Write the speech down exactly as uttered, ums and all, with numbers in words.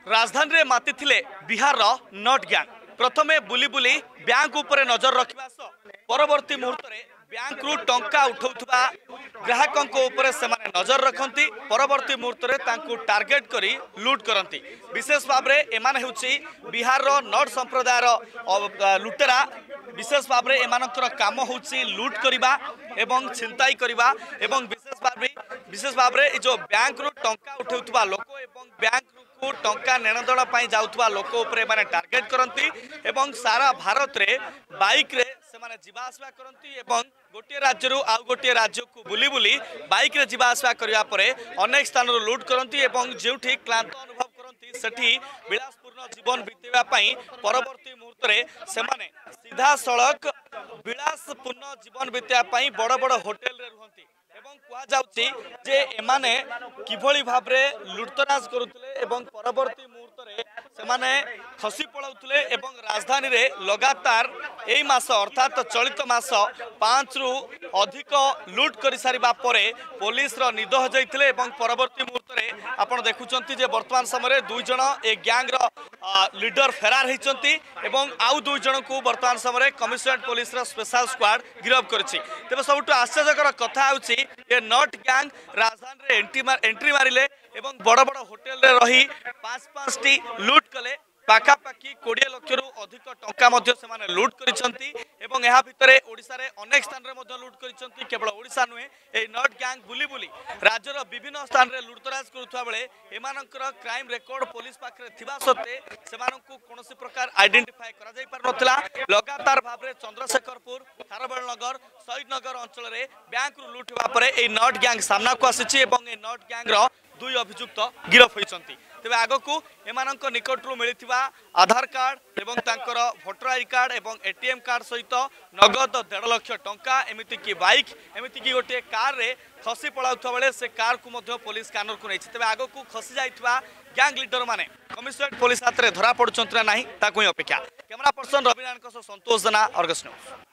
राजधानी रे माति थिले बिहार रो नट गैंग प्रथमे बुली बुली बैंक उपरे नजर रखिबा परवर्ती मुहूर्त रे बैंक रु टंका उठाउथबा ग्राहकंक उपरे सेमाने नजर रखंती परवर्ती मुहूर्त रे तांकु टार्गेट करी लूट करंती। विशेष भाव रे एमान हेउची बिहार रो नट संप्रदाय रो लुटेरा। विशेष भाव रे एमानकर काम होउची लूट करिबा एवं छिनताई करिबा एवं विशेष भाव रे विशेष भाव रे जो बैंक रु टंका उठाउथबा लोक एवं बैंक को टंका नेणदेण पाई जाउथबा लोक उपरे माने टार्गेट करंती एवं सारा भारत रे बाइक रे से माने जीवा आसवा करंती एवं गोटे राज्य रु आउ गोटे राज्य को बुली बुली बाइक रे जीवा आसवा करिया परे अनेक स्थान रो लूट करंती एवं जेउठी क्लांत अनुभव करंती सेठी विलासपूर्ण जीवन बितेबा पाई परवर्ती मुहूर्त रे से माने सीधा सड़क विलासपूर्ण जीवन बितेबा पाई बड़ बड़ होटल रे रहंती एवं कुआ जाउची जे एमाने किभली भाबरे लुटतराज करुतले एवं परवर्ती मुहूर्त रे सेमाने खसी पळाउतले एवं राजधानी रे लगातार एई मास अर्थात चलित मास पाँच रु अधिक लूट करि सारिबा परे पुलिस रो निद हो जाइतले एवं परवर्ती मुहूर्त रे आपण देखुचंती जे वर्तमान समय दुई जण ए गैंग रो लीडर फरार हिचंती एवं आउ दुई जण को वर्तमान समय कमिशनरेट पुलिस रो स्पेशल स्क्वाड गिरफ करछि। तेबे सबटु आश्चर्यकर कथा आउछि ये नट गैंग राजधानी रे एंट्री मार एंट्री मारिले एवं बड़ बड़ होटल रे रही पांच पांच टी लूट कले पाखापाखि कोड़े लक्ष रु अधिक टंका मध्य से माने लूट करिसंती एवं एहा भितरे ओडिसा रे अनेक स्थान रे मध्य लूट करिसंती। केवल ओडिसा नुहे ए नट गैंग बुली बुली राज्यर विभिन्न स्थान रे लूटतराज करुथबा बेले एमानकर क्राइम रिकॉर्ड पुलिस पाखरे थिबा सत्ते सेमानंकु कोनोसी प्रकार आइडेंटिफाई करा जाई पार नथिला। लगातार भाव रे चंद्रशेखरपुर खारबेल नगर शहीद नगर अंचल रे बैंक रु लूट होबा परे ए नट गैंग सामना को आसीछि एवं ए नट गैंग रो दुई अभियुक्त गिरफ होइसंती। तेबे आगकू एमानंक निकटरू मिलिथिबा आधार कार्ड एवं तांकर भोटर आई कार्ड एवं एटीएम कार्ड सहित नगद डेढ़ लाख टंका एमिति की बाइक एमिति की गोटे कार रे खसी पड़ाउथबा बेले से कार को मध्य पुलिस कानून को नैछि। तेबे आगकू खसी जाइथिबा गैंग लीडर माने कमिशनरेट पुलिस हाथ रे धरा पड़ुचंत ना नाही ताकू अपेक्षा। कैमरा पर्सन रविनारायण संतोष जना अर्गस न्यूज।